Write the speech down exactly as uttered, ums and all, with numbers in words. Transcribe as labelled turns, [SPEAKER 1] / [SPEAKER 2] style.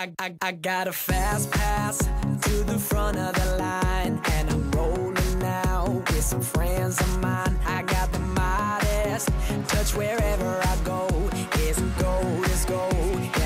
[SPEAKER 1] I, I, I got a fast pass to the front of the line, and I'm rolling now with some friends of mine. I got the modest touch wherever I go. It's gold, it's gold,